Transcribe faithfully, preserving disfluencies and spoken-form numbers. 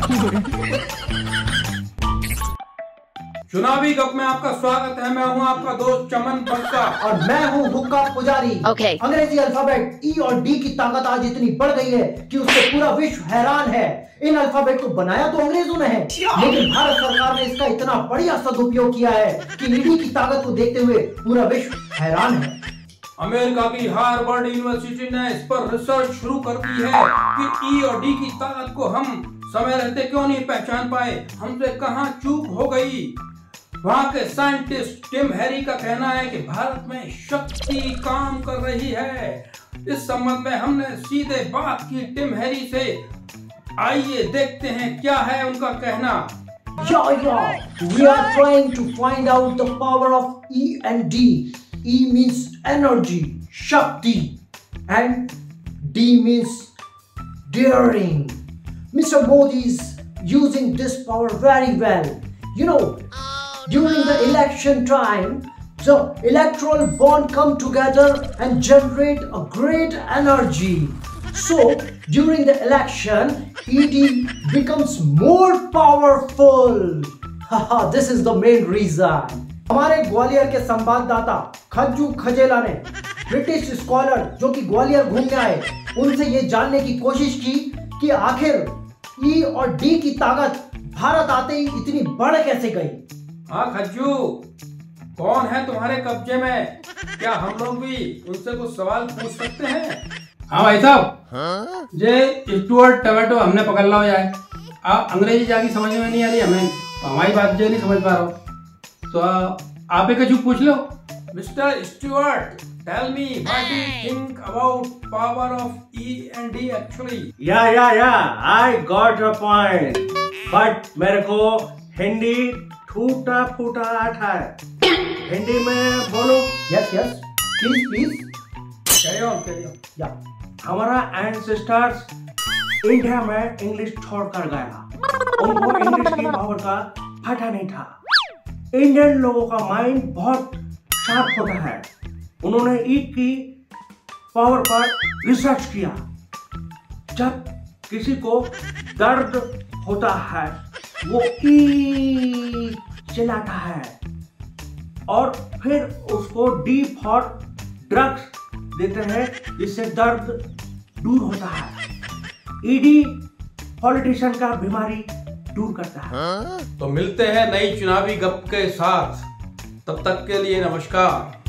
चुनावी गप में आपका स्वागत है। मैं हूं आपका दोस्त चमन बक्का और मैं हूं हुक्का पुजारी। okay. अंग्रेजी अल्फाबेट ई और डी की ताकत आज इतनी बढ़ गई है कि उससे पूरा विश्व हैरान है। इन अल्फाबेट को बनाया तो अंग्रेजों ने है, लेकिन भारत सरकार ने इसका इतना बढ़िया सदुपयोग किया है कि ईडी की ताकत को देखते हुए पूरा विश्व हैरान है। अमेरिका की हार्वर्ड यूनिवर्सिटी ने इस पर रिसर्च शुरू कर दी है कि ई और डी की ताकत को हम समय रहते क्यों नहीं पहचान पाए, हमसे कहां चूक हो गई। वहाँ के साइंटिस्ट टिम हैरी का कहना है कि भारत में शक्ति काम कर रही है। इस संबंध में हमने सीधे बात की टिम हैरी से। आइए देखते हैं क्या है उनका कहना। Yeah, yeah. We are trying to find out the power of E and D. E means energy, shakti, and D means daring. Mister Modi is using this power very well. You know, during the election time, the electoral bond come together and generate a great energy. So, during the election, E D becomes more powerful. Haha, this is the main reason. हमारे ग्वालियर के संवाददाता खज्जू खजेला ने British scholar जो कि ग्वालियर घूमने आए, उनसे ये जानने की कोशिश की कि आखिर ई और डी की ताकत भारत आते ही इतनी बढ़ कैसे गई। हाँ खज्जू, कौन है तुम्हारे कब्जे में? क्या हम लोग भी उनसे कुछ सवाल पूछ सकते हैं? हाँ भाई साहब, जे स्टुअर्ट टमेटो हमने पकड़ ला जाए। आप अंग्रेजी जाके समझ में नहीं आ रही हमें, हमारी बात जो नहीं समझ पा रहा हूँ, तो आप एक कुछ पूछ लो। Mister Stuart, tell me what do you think about power of E and D actually? Yeah yeah yeah I got your point, but मेरे को हिंदी टूटा फूटा आता है। हिंदी में बोलो। Yes yes, please please carry on carry on. या हमारा एंसेस्टर्स इंडिया में इंग्लिश छोड़कर गया, उनको इंग्लिश की पावर का पता नहीं था। इंडियन लोगों का माइंड बहुत शार्प होता है, उन्होंने ई की पावर पर रिसर्च किया। जब किसी को दर्द होता है वो ई चिल्लाता है और फिर उसको डी फॉर ड्रग्स देते हैं जिससे दर्द दूर होता है। ईडी पॉलिटिशियन का बीमारी दूर करता है। तो मिलते हैं नई चुनावी गप के साथ, तब तक के लिए नमस्कार।